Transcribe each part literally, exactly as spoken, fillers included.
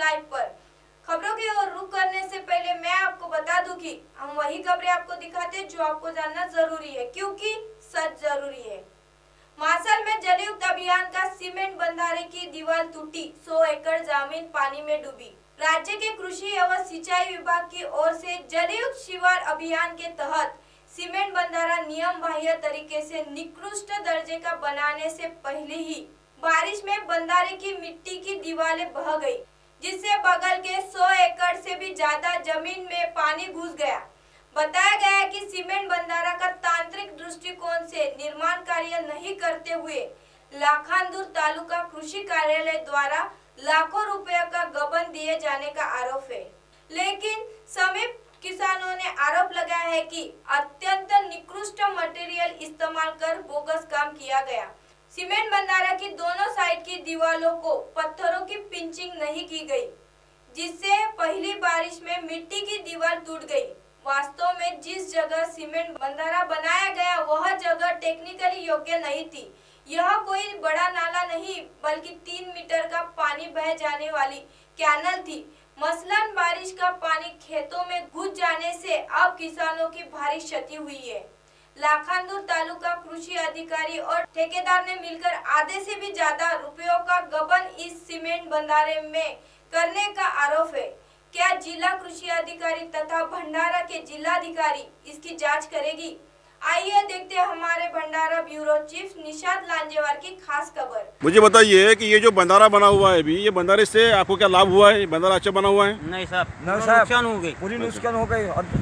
Live पर। खबरों की ओर रुख करने से पहले मैं आपको बता दूं कि हम वही खबरें आपको दिखाते हैं जो आपको जानना जरूरी है, क्योंकि सच जरूरी है। मासल में जलयुक्त अभियान का सीमेंट बंधारे की दीवार टूटी, सौ एकड़ जमीन पानी में डूबी। राज्य के कृषि एवं सिंचाई विभाग की ओर से जलयुक्त शिवार अभियान के तहत सीमेंट बंधारा नियम बाह्य तरीके से निकृष्ट दर्जे का बनाने से पहले ही बारिश में बंधारे की मिट्टी की दीवारें बह गई, जिससे बगल के सौ एकड़ से भी ज्यादा जमीन में पानी घुस गया। बताया गया है कि सीमेंट बंधारा का तांत्रिक दृष्टिकोण से निर्माण कार्य नहीं करते हुए लाखांदूर तालुका कृषि कार्यालय द्वारा लाखों रुपयों का गबन दिए जाने का आरोप है। लेकिन समीप किसानों ने आरोप लगाया है कि अत्यंत निकृष्ट मटेरियल इस्तेमाल कर बोगस काम किया गया। सीमेंट बंधारा की दोनों साइड की दीवारों को पत्थरों की पिंचिंग नहीं की गई, जिससे पहली बारिश में मिट्टी की दीवार टूट गई। वास्तव में जिस जगह सीमेंट बंधारा बनाया गया वह जगह टेक्निकली योग्य नहीं थी। यह कोई बड़ा नाला नहीं बल्कि तीन मीटर का पानी बह जाने वाली कैनल थी। मसलन बारिश का पानी खेतों में घुस जाने से अब किसानों की भारी क्षति हुई है। लाखांदूर तालुका कृषि अधिकारी और ठेकेदार ने मिलकर आधे से भी ज्यादा रुपयों का गबन इस सीमेंट बंधारे में करने का आरोप है। क्या जिला कृषि अधिकारी तथा भंडारा के जिलाधिकारी इसकी जांच करेगी? आइए देखते हैं हमारे भंडारा ब्यूरो चीफ निषाद लांजेवार की खास खबर। मुझे बताइए कि ये जो बंधारा बना हुआ है अभी, ये बंधारे से आपको क्या लाभ हुआ है? बंधारा अच्छा बना हुआ है? नहीं साहब, नुकसान हो गई, पूरी नुकसान हो गई और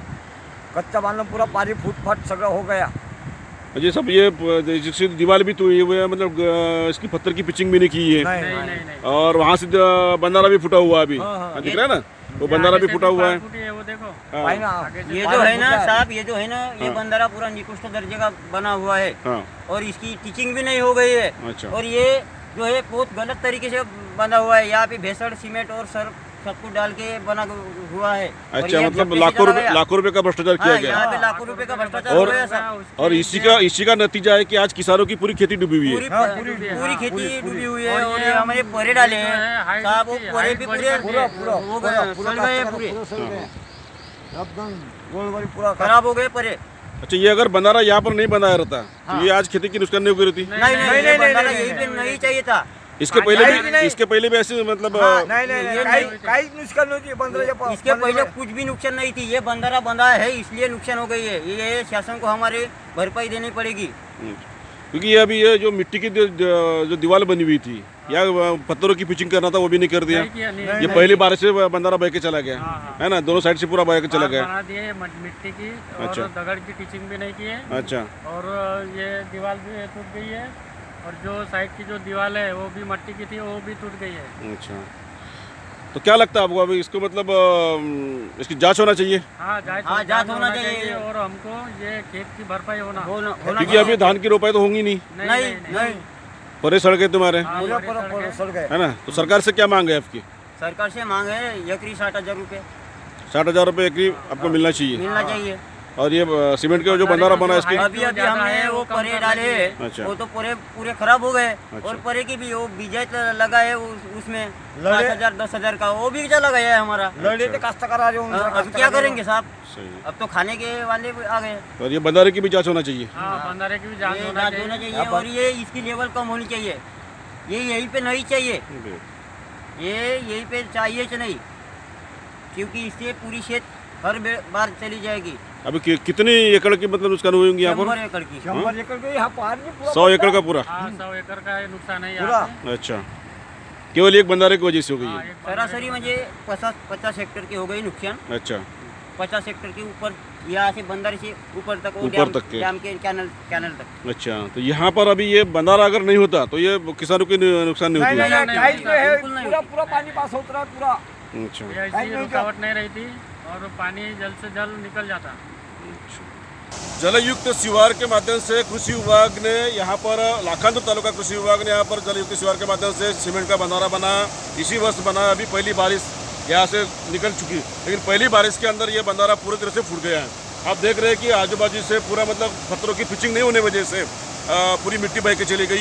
कच्चा माल पूरा पानी फूट फाट सगड़ा हो गया। ये सब ये जिससे दीवार भी तो ये मतलब इसकी पत्थर की पिचिंग भी नहीं की है। नहीं, नहीं, नहीं, नहीं। और वहाँ से बंधारा भी फूटा हुआ है अभी। हाँ, हाँ। दिख रहा है ना, वो बंधारा भी फूटा हुआ है। वो देखो हाँ। ये जो है ना साहब, ये जो है ना ये बंधारा पूरा निकृष्ट दर्जे का बना हुआ है। हाँ। और इसकी टीचिंग भी नहीं हो गई है। अच्छा। और ये जो है बहुत गलत तरीके से बना हुआ है। यहाँ पे भेसड़ सीमेंट और सर सब कुछ डाल के बना हुआ है। अच्छा, मतलब लाखों रुपए लाखों रुपए का भ्रष्टाचार किया गया। यहाँ पे लाखों रुपए का भ्रष्टाचार और हो गया सर। और इसी का इसी का नतीजा है कि आज किसानों की पूरी खेती डूबी हुई है। पूरी पूरी खेती डूबी हुई है। और ये हमारे परे डाले हैं साहब, वो परे भी पूरे पूरा पूरा हो गए, सड़ गए पूरे, पूरा खराब हो गए परे। अच्छा, ये अगर बंधारा यहाँ पर नहीं बनाया रहता तो ये आज खेती की नुकसान नहीं हो रही थी? नहीं नहीं नहीं, बंधारा यहीं पे नहीं चाहिए था। इसके पहले भी इसके पहले भी ऐसे मतलब नहीं नहीं नहीं नुकसान नहीं थी बंधारा। इसके पहले कुछ भी नुकसान नहीं थी। ये बंधारा बंधा है इसलिए नुकसान हो गई है। ये शासन को हमारे भरपाई देनी पड़ेगी, क्योंकि ये अभी ये जो मिट्टी की जो दीवार बनी हुई थी या पत्थरों की पिचिंग करना था वो भी नहीं कर दिया। ये पहली बार से बंधारा बह के चला गया है ना, दोनों साइड से पूरा बह के चला गया। बना दिए मिट्टी की और अच्छा। दगड़ की टीचिंग भी नहीं की है। अच्छा। और ये दीवार भी टूट गई है और जो साइड की जो दीवार है वो भी मिट्टी की थी, वो भी टूट गई है। अच्छा, तो क्या लगता है आपको अभी इसको मतलब इसकी जांच होना चाहिए? हाँ, जांच हाँ, जांच होना चाहिए। और हमको ये खेत की भरपाई होना होना क्योंकि अभी धान की रोपाई तो होंगी नहीं। नहीं नहीं परे सड़ गए तुम्हारे, है ना? तो सरकार से क्या मांग है आपकी? सरकार से मांग है एकरी साठ हजार रूपए साठ हजार रुपये एकरी आपको मिलना चाहिए। मिलना चाहिए। और ये सीमेंट का जो बंधारा बना है इसकी अभी अभी हमने वो परे डाले हैं। अच्छा। वो तो पूरे पूरे खराब हो गए। अच्छा। और परे की भी वो बीजा लगा है उसमें पाँच हजार दस हजार का वो बीजा लगा है हमारा। लड़े तो काश्तकार आ रहे हैं। अब क्या करेंगे साहब? सही। अब तो खाने के वाले आ गए। और ये बंधारे की भी जांच होना चाहिए। हाँ, बंधारे की भी जांच ये होना जांच होना चाहिए। और ये इसकी लेवल कम होनी चाहिए। ये यहीं पे नहीं चाहिए, ये यहीं पे चाहिए कि नहीं, क्योंकि इससे पूरी खेत हर बार चली जाएगी। अभी कि, कितनी एकड़ की मतलब नुकसान हुई होंगी यहाँ पर? सौ एकड़ की शंबर एकड़ के यहाँ पार नहीं पूरा सौ एकड़ का पूरा। हाँ, सौ एकड़ का नुकसान है पूरा। यहाँ पे। अच्छा, केवल एक बंधारे की वजह से हो गई है? सरासरी मुझे पचास पचास हेक्टेयर की हो गई नुकसान। अच्छा, पचास हेक्टेयर के ऊपर यहाँ से बंदर से ऊपर तक वो ऊपर डैम, तक के डैम के कैनल कैनल तक। अच्छा, तो यहाँ पर अभी ये बंधारा अगर नहीं होता तो ये किसानों की नुकसान नहीं नहीं होती? नहीं नहीं जो है बिल्कुल नहीं पूरा होती। पूरा पानी पास होता है पूरा। अच्छा, ये ऐसी रुकावट नहीं रही थी और पानी जल्द से जल्द निकल जाता। जलयुक्त शिवार के माध्यम से कृषि विभाग ने यहाँ पर लाखांदूर तालुका कृषि विभाग ने यहाँ पर जलयुक्त शिवार के माध्यम से सीमेंट का बंधारा बना, इसी वर्ष बना। अभी पहली बारिश यहाँ से निकल चुकी, लेकिन पहली बारिश के अंदर ये बंधारा पूरी तरह से फूट गया है। आप देख रहे हैं कि आजू बाजू से पूरा मतलब पत्थरों की पिचिंग नहीं होने वजह से पूरी मिट्टी बह के चली गई।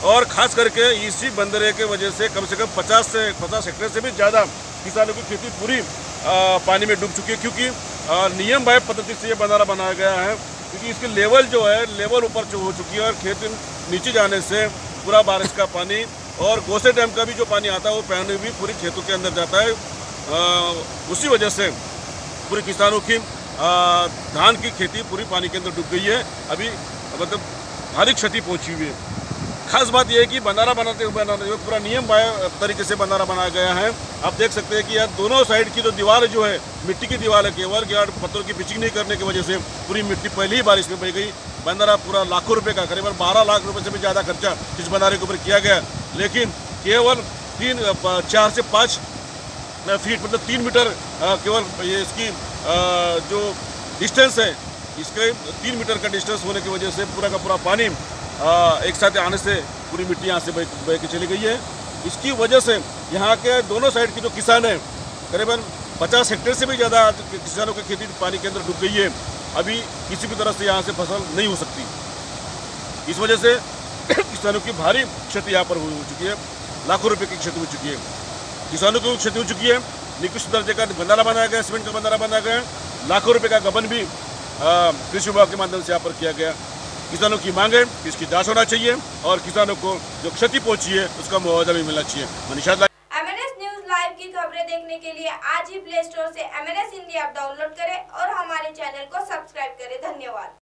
और खास करके इसी बंदरे के वजह से कम से कम पचास से पचास हेक्टेयर से भी ज़्यादा किसानों की खेती पूरी आ, पानी में डूब चुकी है, क्योंकि आ, नियम बाह्य पद्धति से ये बंधारा बनाया गया है। क्योंकि इसकी लेवल जो है लेवल ऊपर हो चुकी है और खेत नीचे जाने से पूरा बारिश का पानी और कोसे डैम का भी जो पानी आता है वो पानी भी पूरी खेतों के अंदर जाता है। आ, उसी वजह से पूरे किसानों की आ, धान की खेती पूरी पानी के अंदर डूब गई है। अभी मतलब भारी क्षति पहुंची हुई है। खास बात यह है कि बंधारा बनाते हुए बनाते हुए पूरा नियम बाह्य तरीके से बंधारा बनाया गया है। आप देख सकते हैं कि यार दोनों साइड की जो दीवार जो है मिट्टी की दीवार है, केवल यार पत्थरों की पिचिंग नहीं करने की वजह से पूरी मिट्टी पहली ही बारिश में बह गई। बंधारा पूरा लाखों रुपए का, करीबन बारह लाख रुपए से भी ज़्यादा खर्चा इस बंधारे के ऊपर किया गया, लेकिन केवल तीन चार से पाँच फीट मतलब तीन मीटर केवल ये इसकी जो डिस्टेंस है, इसके तीन मीटर का डिस्टेंस होने की वजह से पूरा का पूरा पानी एक साथ आने से पूरी मिट्टी यहाँ से बह के चली गई है। इसकी वजह से यहाँ के दोनों साइड के जो किसान हैं, करीबन पचास हेक्टेयर से भी ज़्यादा किसानों की खेती पानी के अंदर डूब गई है। अभी किसी भी तरह से यहाँ से फसल नहीं हो सकती। इस वजह से किसानों की भारी क्षति यहाँ पर हो चुकी है, लाखों रुपए की क्षति हो चुकी है। किसानों की क्षति हो चुकी है, निकृष्ट दर्जे का बंधारा बनाया गया, सीमेंट का बंधारा बनाया गया, लाखों रुपए का गबन भी कृषि विभाग के माध्यम से यहाँ पर किया गया। किसानों की मांग है कि इसकी जांच होना चाहिए और किसानों को जो क्षति पहुंची है उसका मुआवजा भी मिलना चाहिए। मनीषा एमएनएस न्यूज लाइव की खबरें देखने के लिए आज ही प्ले स्टोर से एमएनएस हिंदी ऐप डाउनलोड करें और हमारे चैनल को सब्सक्राइब करें। धन्यवाद।